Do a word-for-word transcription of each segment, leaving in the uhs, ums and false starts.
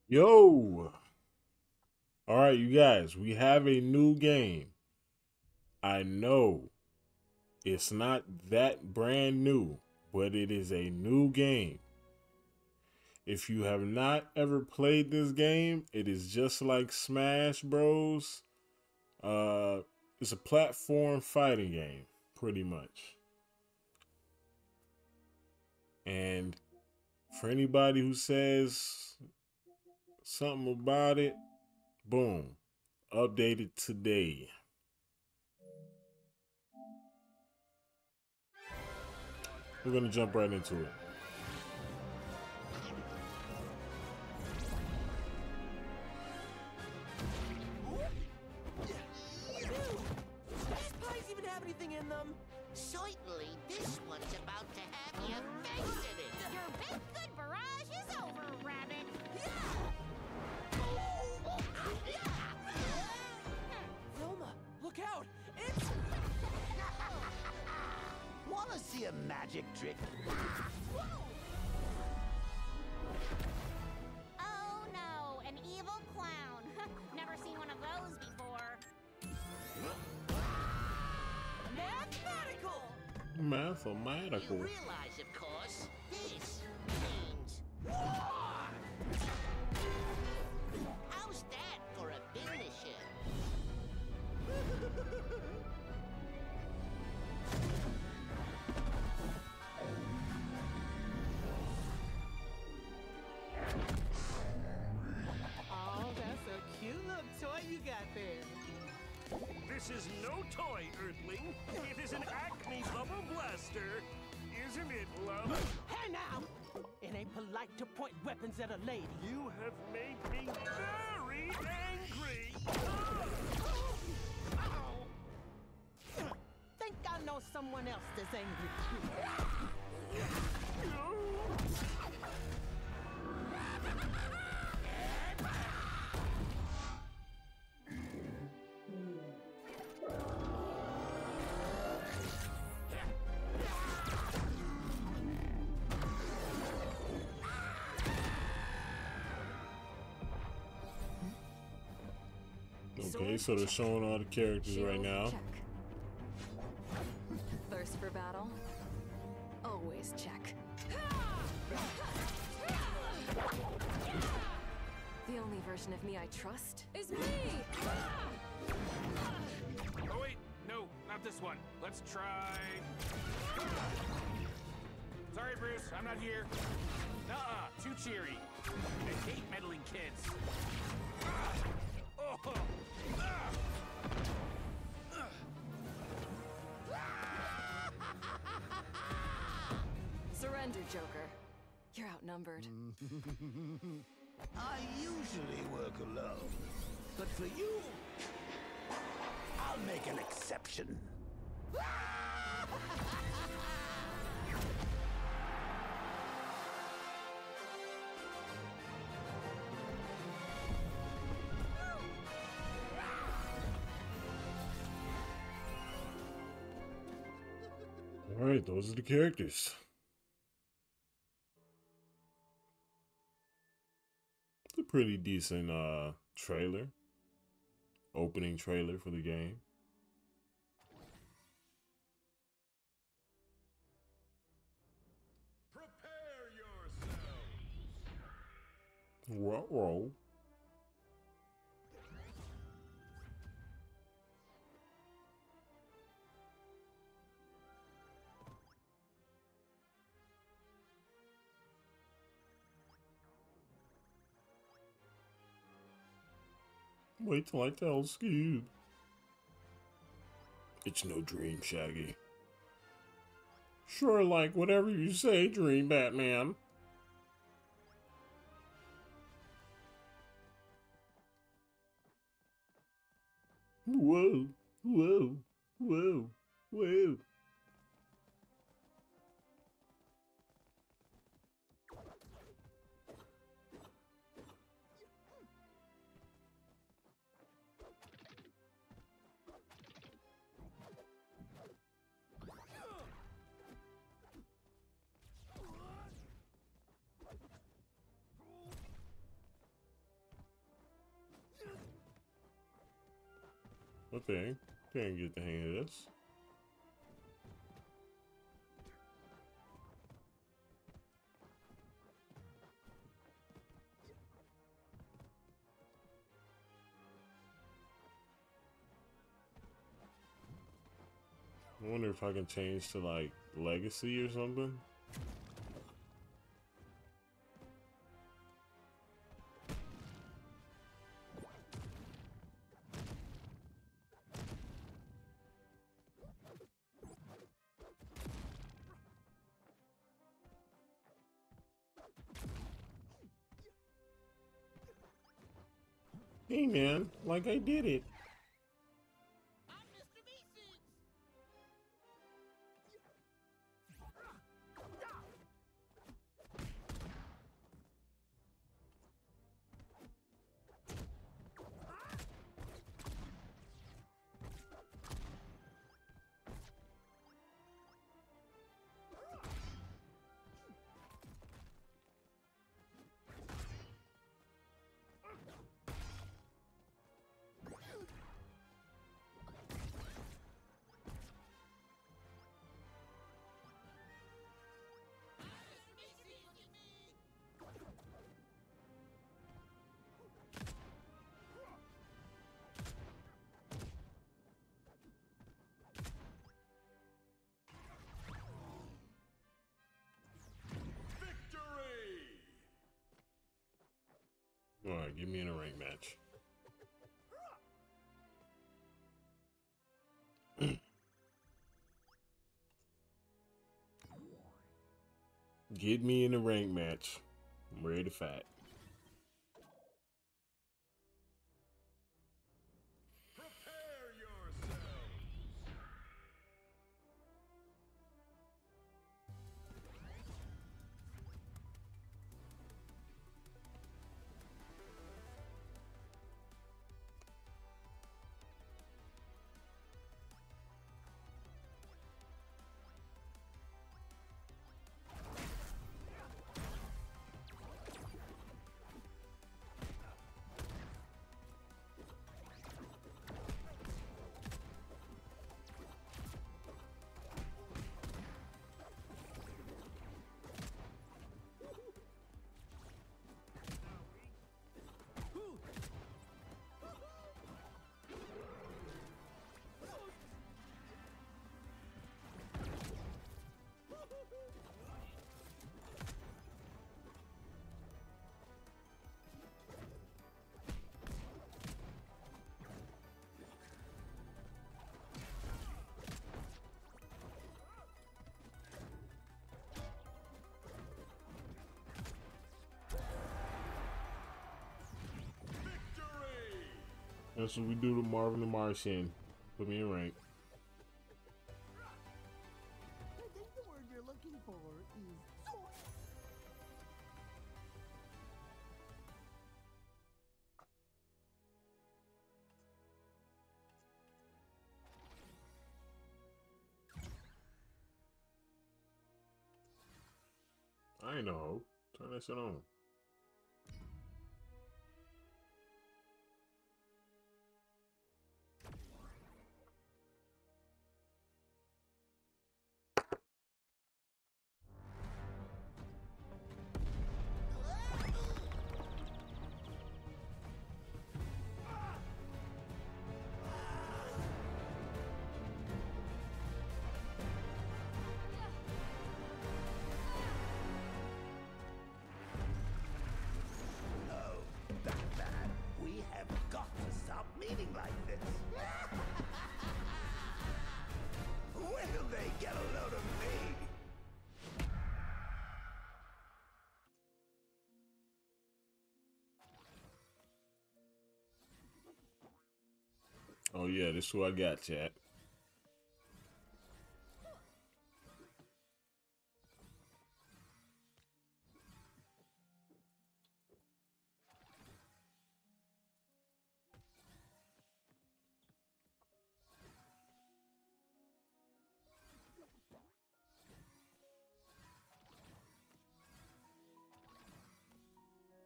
Yo! All right, you guys, we have a new game. I know it's not that brand new, but it is a new game. If you have not ever played this game, it is just like Smash Bros. Uh, it's a platform fighting game, pretty much. And for anybody who says something about it, boom, updated today. We're gonna jump right into it. Does pies even have anything in them? Certainly, this one's about to have your face in it. Your big good barrage is over, Rabbit. Velma, look out! It's... Wanna see a magic trick? Oh no, an evil clown. Never seen one of those before. mathematical! You Mathematical. realize, of course, this means war. How's that for a finisher? Oh, that's a cute little toy you got there. This is no toy, Earthling. It is an Acme Bubble Blaster. Isn't it, love? Hey now! It ain't polite to point weapons at a lady. You have made me very angry. Think I know someone else that's angry. Okay, so they're showing all the characters right Shield now. check. Thirst for battle? Always check. The only version of me I trust is me! Oh wait, no, not this one. Let's try... Sorry, Bruce, I'm not here. Nuh-uh, too cheery. I hate meddling kids. Oh. Ah. Surrender, Joker. You're outnumbered. I usually work alone, but for you, I'll make an exception. All right, those are the characters. It's a pretty decent uh trailer, opening trailer for the game. Prepare yourselves. Whoa. Wait till I tell Scoob. It's no dream, Shaggy. Sure, like whatever you say, Dream Batman. Whoa, whoa, whoa, whoa. Okay, can't get the hang of this. I wonder if I can change to like legacy or something. Hey man, like I did it. I'm Mister Meeseeks. All right, get me in a rank match. Get me in a rank match. I'm ready to fight. Prepare yourselves. That's what we do to Marvin the Martian. Put me in rank. I think the word you're looking for is soy. I ain't no hoe. Turn that shit on. We have got to stop meeting like this. When will they get a load of me? Oh yeah, this is who I got, chat.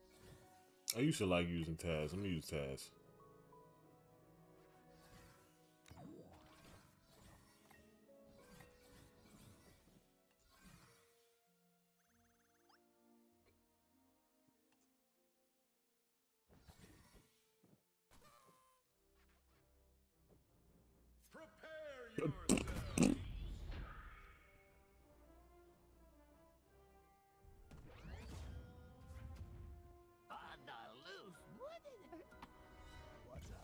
I used to like using Taz. I'm gonna use Taz. On the loose, wouldn't it? Watch out.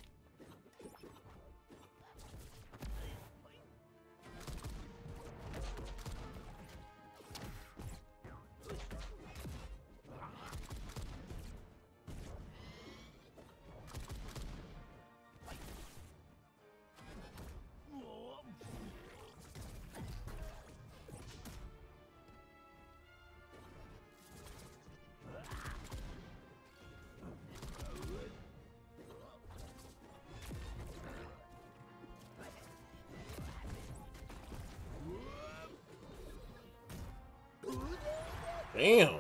Damn.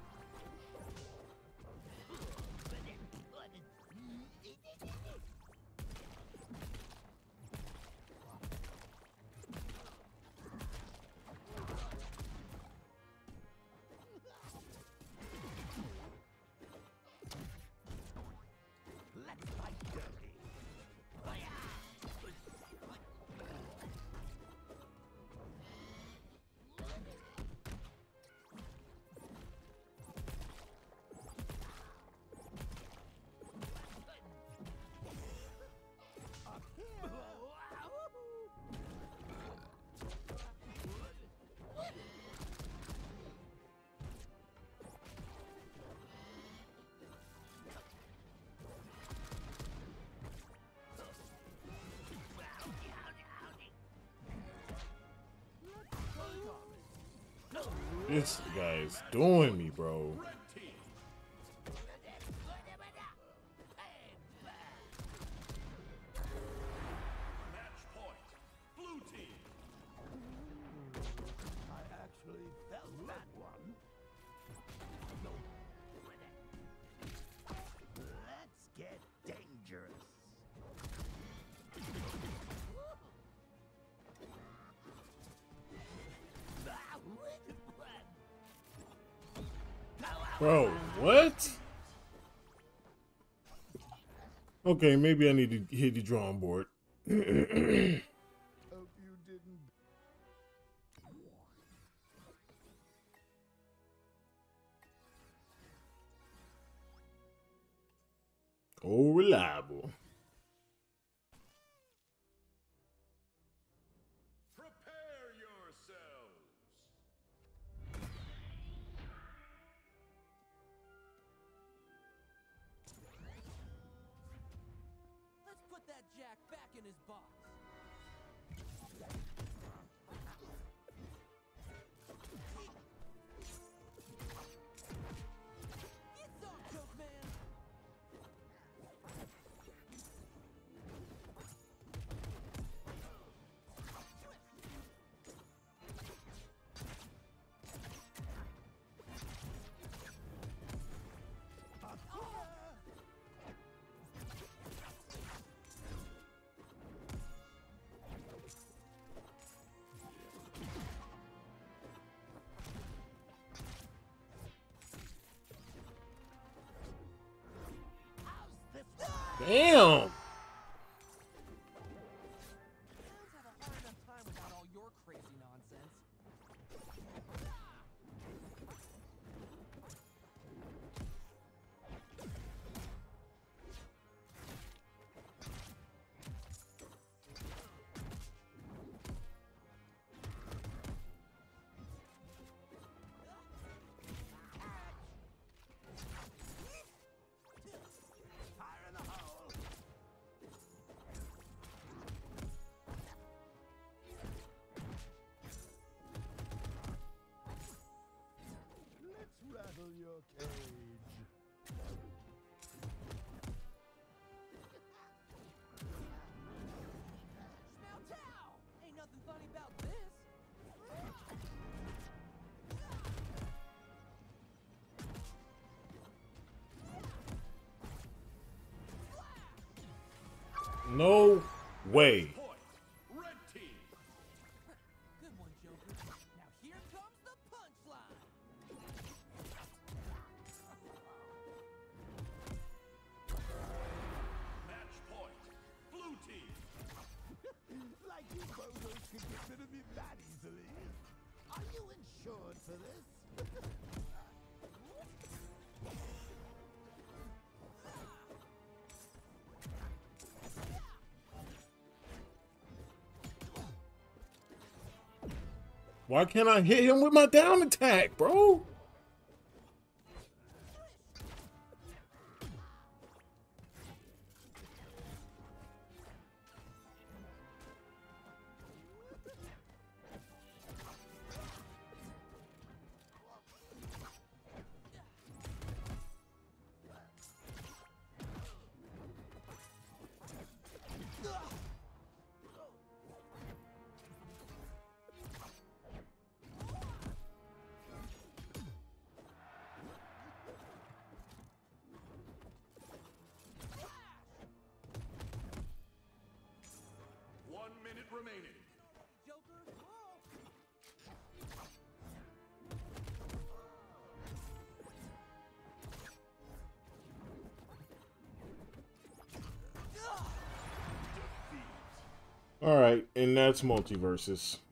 Let's fight dirty. This guy's doing me, bro. Red team. Match point. Blue team. I actually felt that one. No. Let's get dangerous. Bro, what? Okay, maybe I need to hit the drawing board. Hope you didn't. Oh, reliable. Prepare yourselves. Let's put that jack back in his box. Get some, Coke Man! Damn. Guys have a hard enough time without all your crazy nonsense. Fire in the hole. Let's rattle your cage. Now, Tao! Ain't nothing funny about this. No way. Point. Red team. Good one, Joker. Now here comes the punchline. Match point. Blue team. Like Why can't I hit him with my down attack, bro? One minute remaining. All right, and that's Multiverses.